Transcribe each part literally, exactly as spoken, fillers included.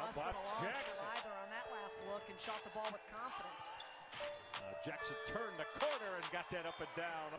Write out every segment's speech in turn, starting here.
less than a loss Jackson? for either on that last look and shot the ball with confidence. Uh, Jackson turned the corner and got that up and down.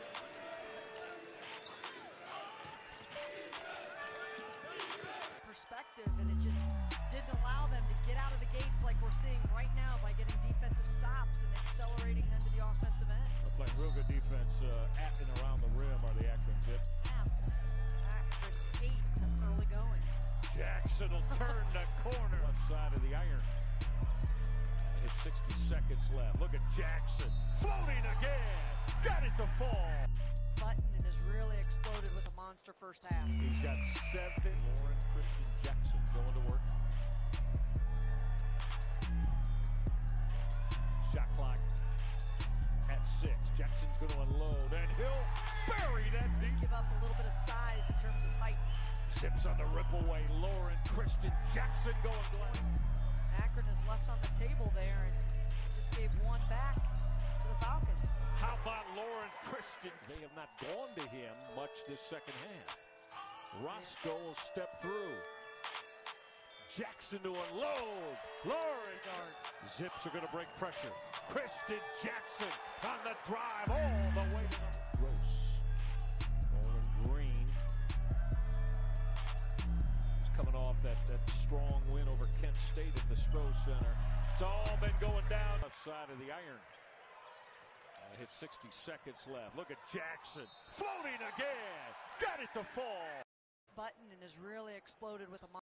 Perspective, and it just didn't allow them to get out of the gates like we're seeing right now by getting defensive stops and accelerating them to the offensive end. They're playing real good defense uh, at and around the rim are the Akron Zip. Half. Akron's eight early going. Jackson will turn the corner. Left side of the iron. Hit sixty seconds left. Look at Jackson floating again. Got it to fall. Button and has really exploded with a monster first half. He's got seven. Loren Cristian Jackson going to work. Shot clock at six. Jackson's going to unload, and he'll bury that deep. Give up a little bit of size in terms of height. Zips on the ripple way. Loren Cristian Jackson going glass. Akron is left on the table there and just gave one back to the Falcons. How about Loren Cristian? They have not gone to him much this second half. Roscoe will step through. Jackson to unload. Loren. Zips are going to break pressure. Cristian Jackson on the drive all the way to the Gross. Bowling Green. He's coming off that, that strong win over Kent State at the Stroh Center. It's all been going down left side of the iron. Uh, hit sixty seconds left. Look at Jackson floating again. Got it to fall. Button and has really exploded with a